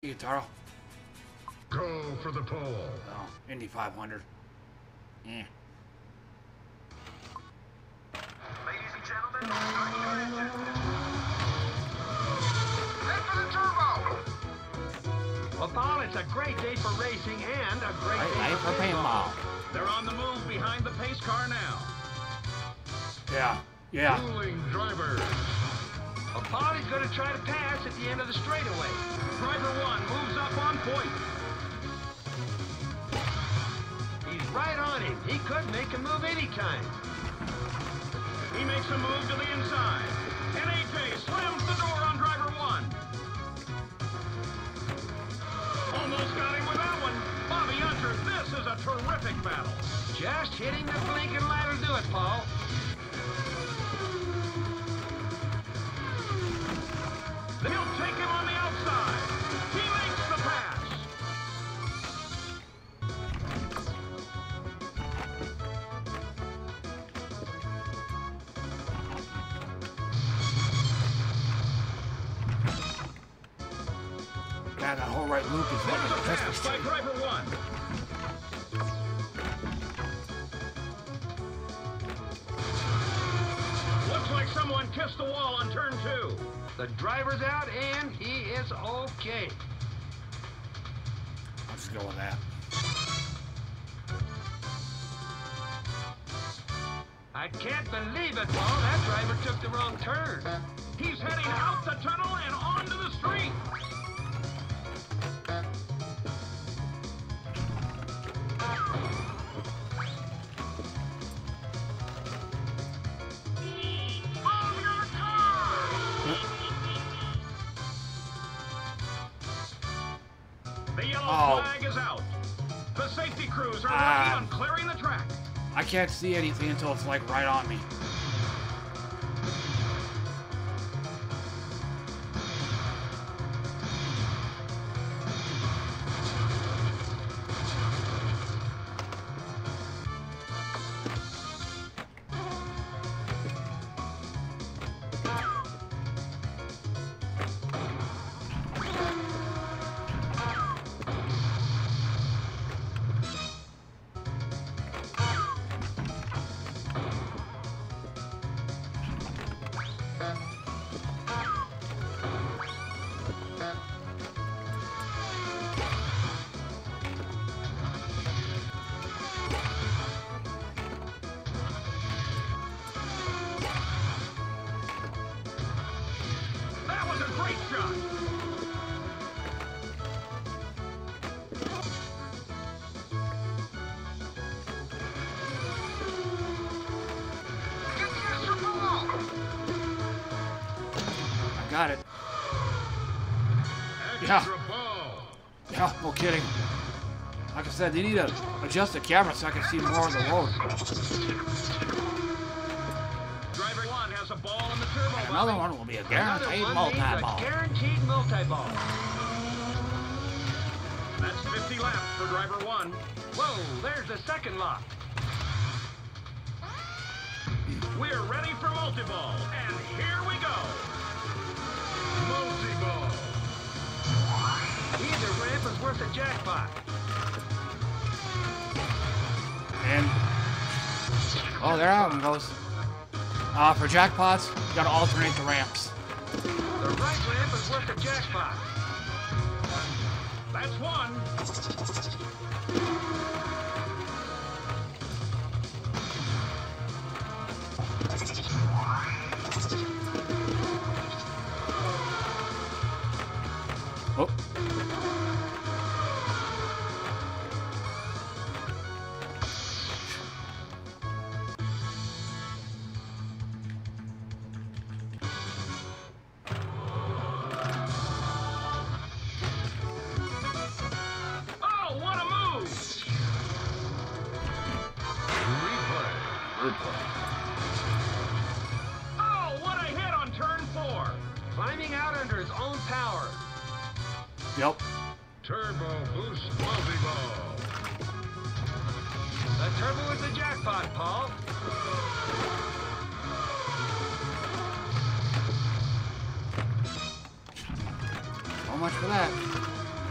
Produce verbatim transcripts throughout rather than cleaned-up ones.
Guitar. Go for the pole. Oh, Indy five hundred. Yeah. Ladies and gentlemen, start your engine. Head for the turbo. Well, Paul, it's a great day for racing and a great Great day day for for pinball. pinball. They're on the move behind the pace car now. Yeah, yeah. Dueling drivers. Well, Paul, he's going to try to pass at the end of the straightaway. Driver one moves up on point. He's right on him. He could make a move anytime. He makes a move to the inside. And A J slams the door on driver one. Almost got him with that one. Bobby Hunter, this is a terrific battle. Just hitting the blinking light will do it, Paul. He'll take him on the outside. He makes the pass. Yeah, that whole right loop is There's a looking pass just by driver one. Looks like someone kissed the wall on turn two. The driver's out, and he is okay. I'll just go with that. I can't believe it, Paul. That driver took the wrong turn. He's heading out the tunnel and onto the street. The yellow Oh. flag is out. The safety crews are Ah. working on clearing the track. I can't see anything until it's like right on me. That was a great shot. Get the extra ball. I got it. Extra Yeah. ball. Yeah, no kidding. Like I said, they need to adjust the camera so I can see more of the road. Driver one has a ball in the turbo. Another one will be a Another guaranteed one means a multi-ball. guaranteed multi-ball. That's fifty laps for driver one. Whoa, there's the second lock. We're ready for multi-ball, and here we go. Multi-ball. Either ramp is worth a jackpot. And oh, there that one goes. Uh, for jackpots, you gotta alternate the ramps. The right ramp is worth a jackpot. That's one. Oh. Oh, what a move! Replay. Oh, what a hit on turn four! Climbing out under his own power. Yep. Turbo boost multi-ball. The turbo is the jackpot, Paul. So much for that.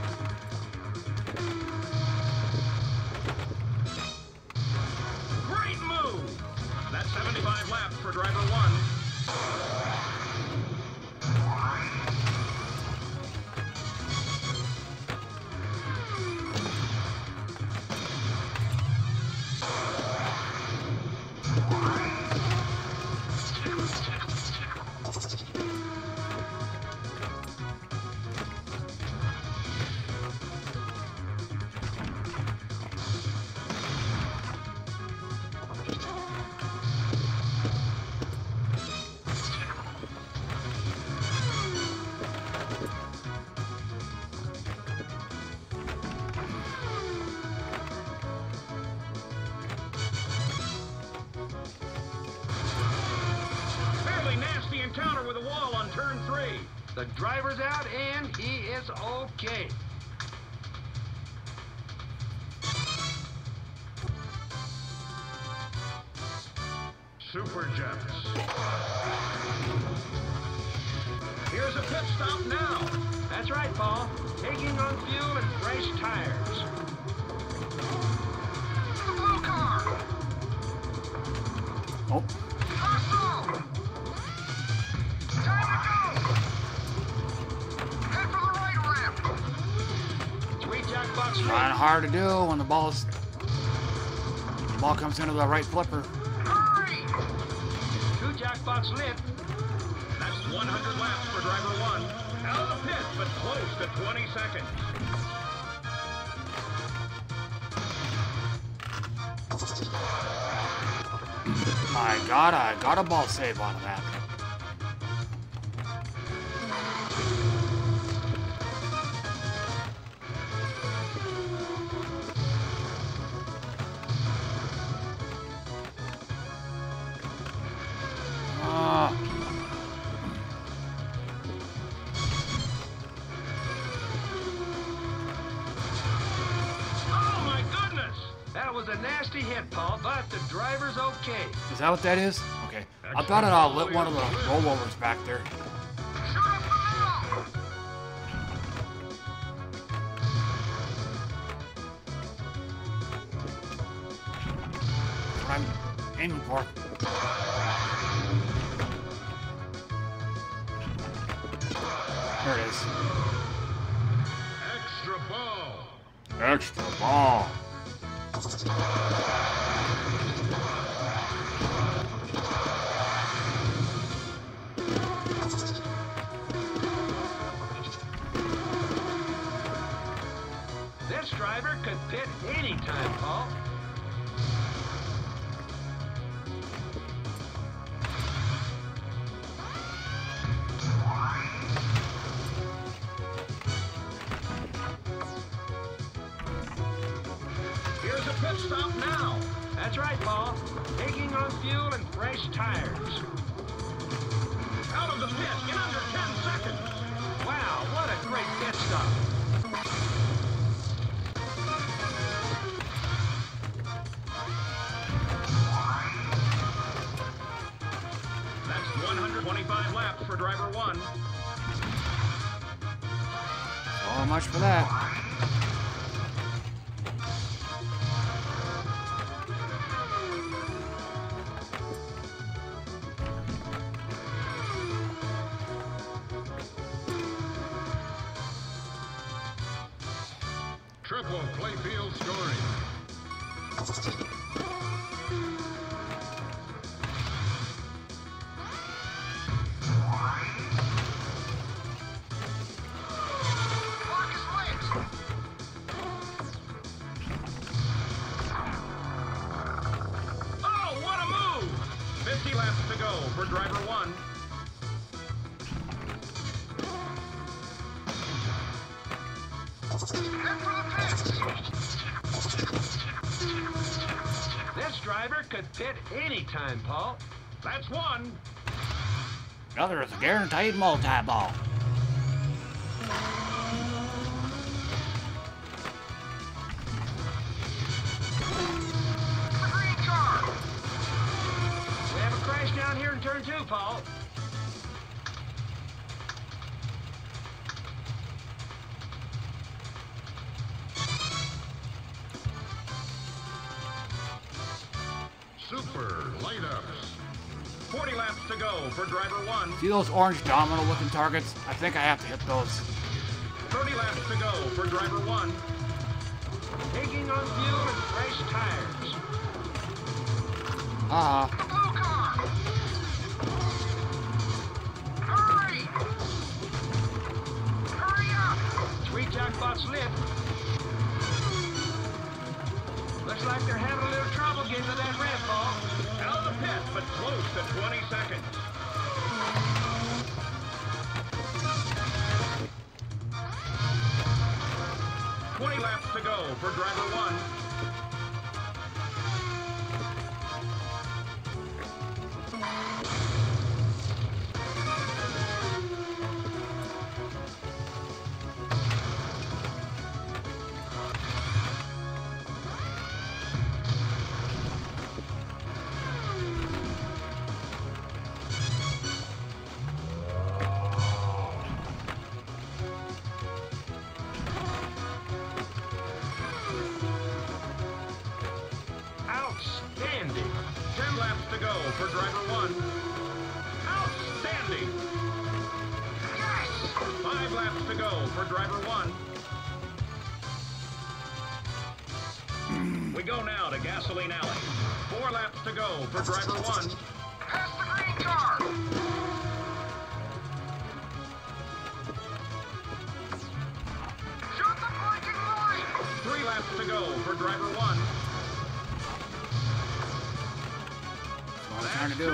The driver's out, and he is okay. Super Jets. Here's a pit stop now. That's right, Paul. Taking on fuel and fresh tires. The blue car. Oh, Hustle. Time to go. Head for the right ramp. Sweet jackpot slip. kind of hard to do when the ball's the ball comes into the right flipper. Hurry. Two jackpots lit. That's one hundred laps for driver one. Out of the pit, but close to twenty seconds. My God, I got a ball save out of that. Ah. Oh, my goodness! That was a nasty hit, Paul, but the driver's okay. Is that what that is? Okay. I thought it uh, lit one of the rollovers back there. Shoot up the middle. That's what I'm aiming for. There it is. Extra ball. Extra ball. This driver could pit anytime, Paul. Here's a pit stop now. That's right, Paul. Taking on fuel and fresh tires. Out of the pit in under ten seconds. Wow, what a great pit stop. That's one hundred twenty-five laps for driver one. So much for that. Triple playfield scoring. Clock is lit. Oh, what a move! fifty laps to go for driver one. Head for the pit. This driver could pit anytime, Paul. That's one. The other is a guaranteed multi-ball. The green car. We have a crash down here in turn two, Paul. Super light-ups. forty laps to go for driver one. See those orange domino-looking targets? I think I have to hit those. thirty laps to go for driver one. Taking on fuel and fresh tires. Ah. The blue car. Hurry. Hurry up. Three jackpots lit. Looks like they're having a little trouble getting to that ramp, Paul. Out of the pit, but close to twenty seconds. twenty laps to go for driver one. go for driver one. Outstanding. Yes! Five laps to go for driver one. We go now to Gasoline Alley. Four laps to go for driver one. Pass the green car! Shoot the blinking light! Three laps to go for driver one. What I'm trying to do.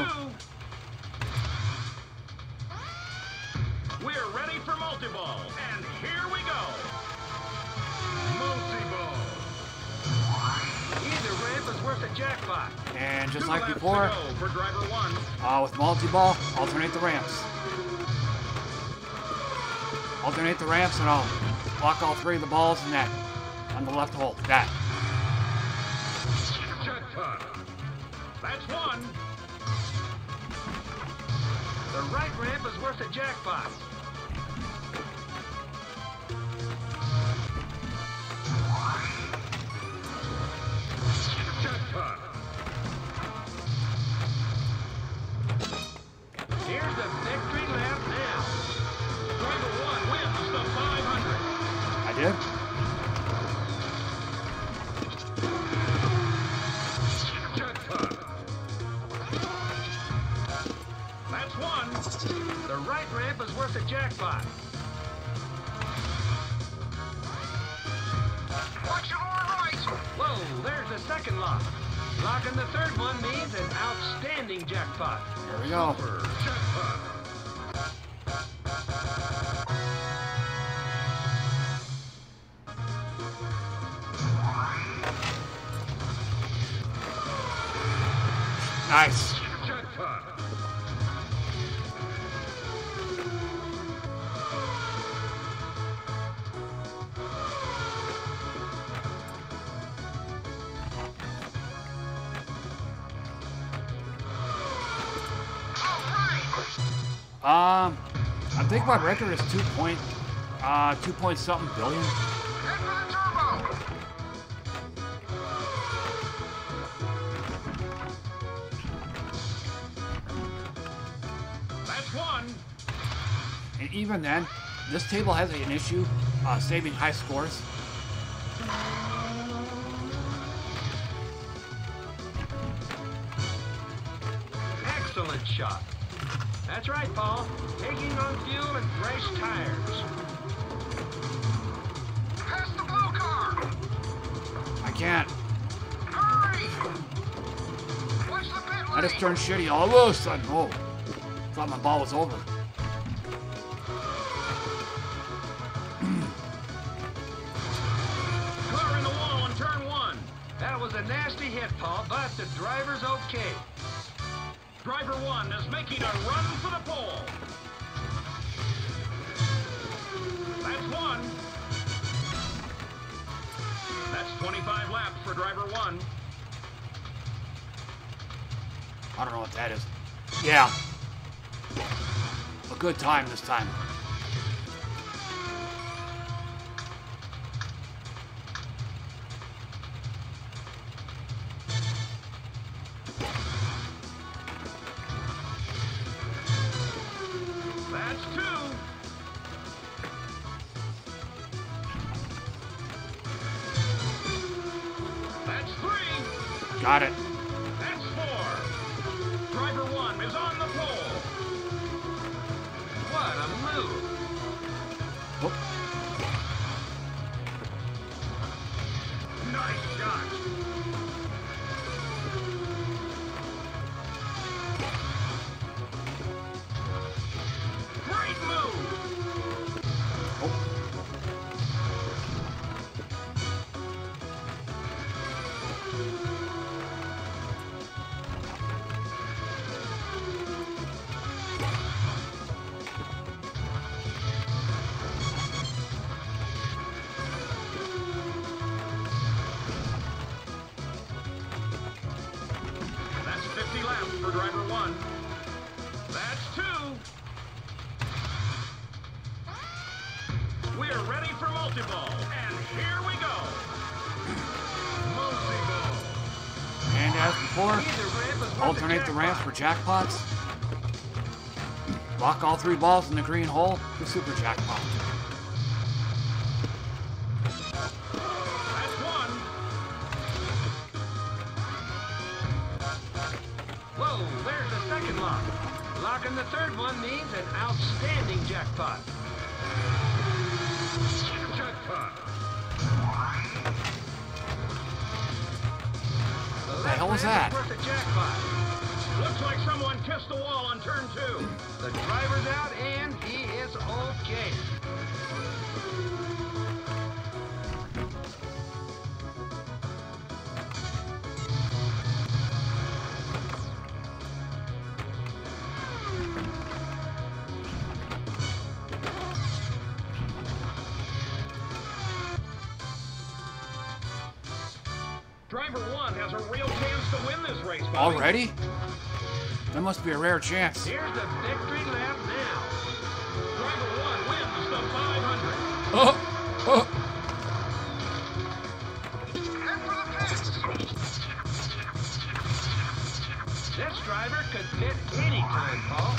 Two. We're ready for multi-ball, and here we go. Multi-ball. Either ramp is worth a jackpot. And just Two like laps before, to go for driver one. uh, with multi-ball, alternate the ramps. Alternate the ramps and I'll block all three of the balls in that. On the left hole. That. Jackpot. That's one. The right ramp is worth a jackpot. Jackpot. Here's the victory lap now. Driver one wins the five hundred. I did. Jackpot. That's one. The right ramp is worth a jackpot. Watch your right! Whoa, there's the second lock. Locking the third one means an outstanding jackpot. Here we go. Super jackpot. Nice. Jackpot. Um, I think my record is two point, uh, two point something billion. Head for the turbo! That's one. And even then, this table has an issue, uh, saving high scores. Excellent shot. That's right, Paul. Taking on fuel and fresh tires. Pass the blue car! I can't. Hurry! Watch the pit I just lane. turned shitty all of a sudden. Oh, thought my ball was over. Car in the wall on turn one. That was a nasty hit, Paul, but the driver's okay. Driver one is making a run for the pole. That's one. That's twenty-five laps for driver one. I don't know what that is. Yeah. A good time this time. That's two. That's three. Got it. That's four. Driver one is on the pole. What a move. Whoop. Nice shot. Great move. Oh. That's fifty laps for driver one. That's two. We're ready for multi-ball, and here we go. Multi-ball. And as before, Either ramp is Alternate the ramps for jackpots. Lock all three balls in the green hole for super jackpot. That's one. Whoa, there's the second lock. Locking the third one means an outstanding jackpot. Jackpot. What the hell was that? Worth a jackpot. Looks like someone kissed the wall on turn two. The driver's out and he is okay. Driver one has a real chance to win this race, Bobby. Already? That must be a rare chance. Here's the victory lap now. Driver one wins the five hundred. Oh! Oh! Head for the pits. This driver could pit anytime, Paul.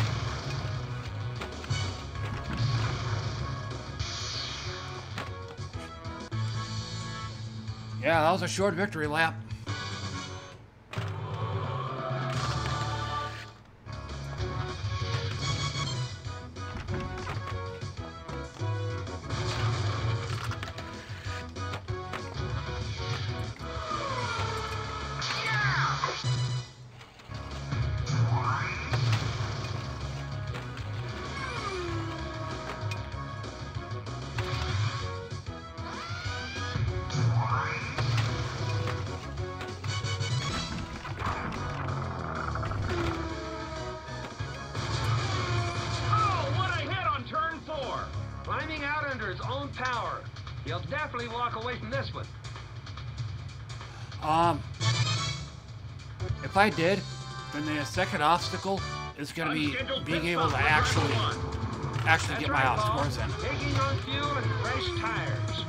Yeah, that was a short victory lap. Climbing out under his own power. He'll definitely walk away from this one. Um, if I did, then the second obstacle is going to be being able to actually, actually get my outscores in. Taking on fuel and fresh tires.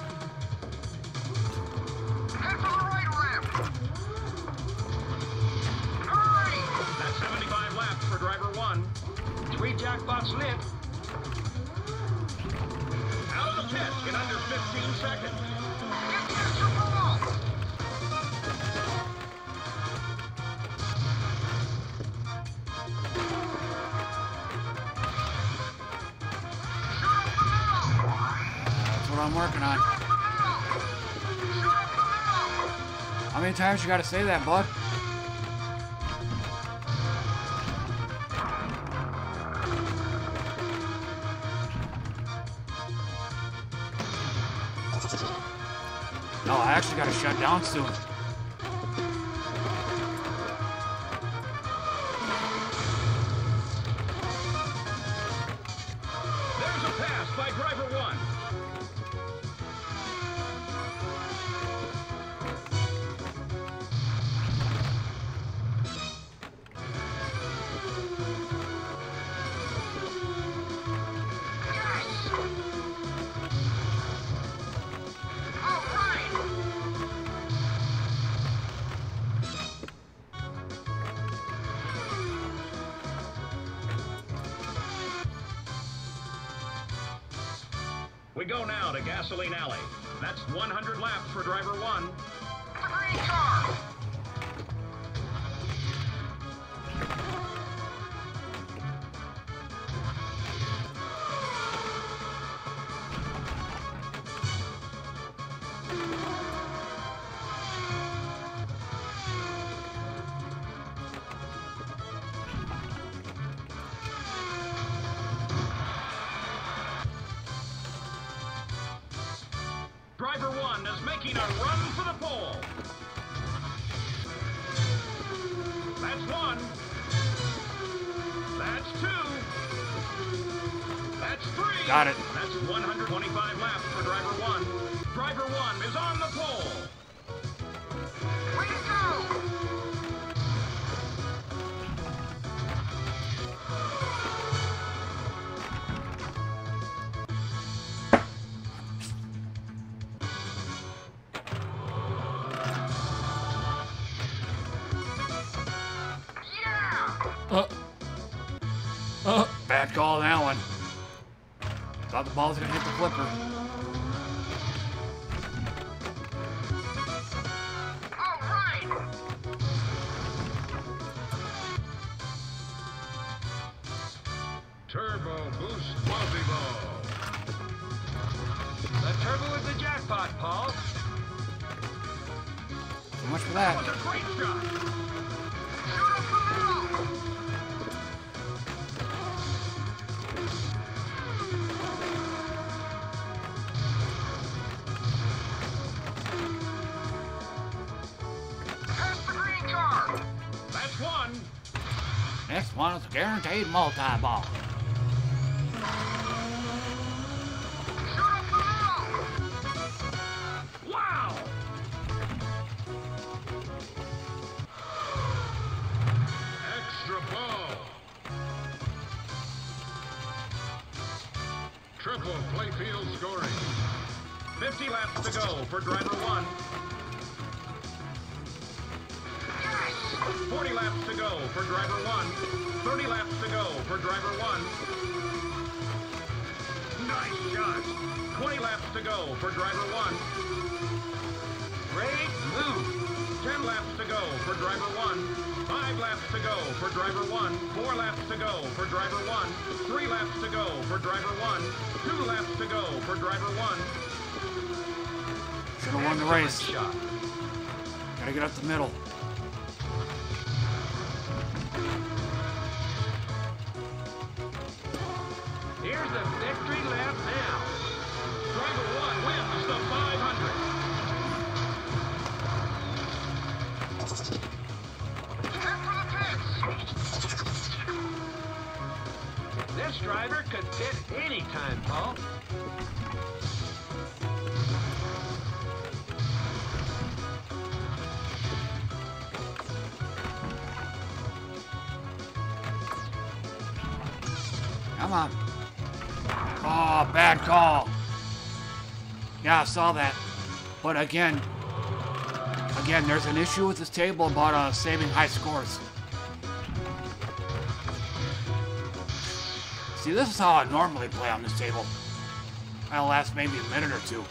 Head for the right ramp. Hurry! That's seventy-five laps for driver one. Three jackpots lit. Out of the pit in under fifteen seconds. Get to the super wall. That's what I'm working on. How many times you gotta say that, bud? No, I actually gotta shut down soon. There's a pass by driver one. We go now to Gasoline Alley. That's one hundred laps for driver one. The green car! Driver one is making a run for the pole. That's one. That's two. That's three. Got it. That's one hundred twenty-five laps for driver one. Driver one is on the pole. Way to go! Yeah! Uh, uh, bad call on that one. Thought the ball was gonna hit the flipper. All right. Turbo Boost Buzzy Ball. The turbo is the jackpot, Paul. So much for that. That was a great shot. Shoot up the middle. Pass the green car. That's one. Next one is a guaranteed multi-ball. Shoot up the middle. Wow. Extra ball. Triple playfield scoring. fifty laps to go for driver one. forty laps to go for driver one. thirty laps to go for driver one. Nice shot. twenty laps to go for driver one. Great move. ten laps to go for driver one. five laps to go for driver one. four laps to go for driver one. three laps to go for driver one. two laps to go for driver one. Should have won the race. Shot. Gotta get up the middle. Here's the victory lap now. Driver one wins the five hundred. Head for the pits. This driver could pit anytime, Paul. Come on. Oh, bad call. Yeah, I saw that. But again, again, there's an issue with this table about uh, saving high scores. See, this is how I normally play on this table. That'll last maybe a minute or two.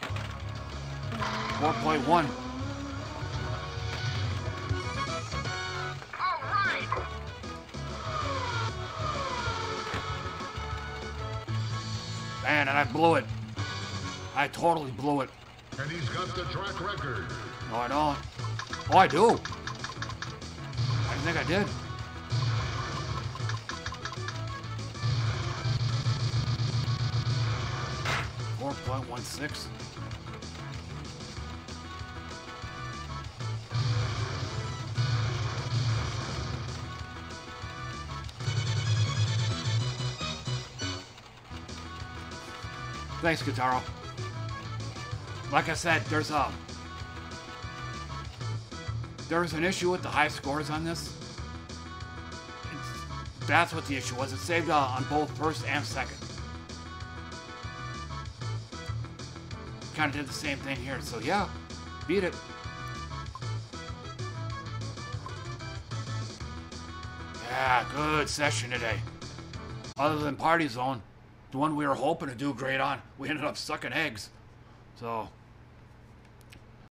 four point one. All right. Man, and I blew it. I totally blew it. And he's got the track record. No, I don't. Oh, I do. I didn't think I did. four point one six. Thanks, Guitaro. Like I said, there's a there's an issue with the high scores on this. It's, that's what the issue was. It saved uh, on both first and second. Kind of did the same thing here. So yeah, beat it. Yeah, good session today. Other than Party Zone, the one we were hoping to do great on, we ended up sucking eggs. So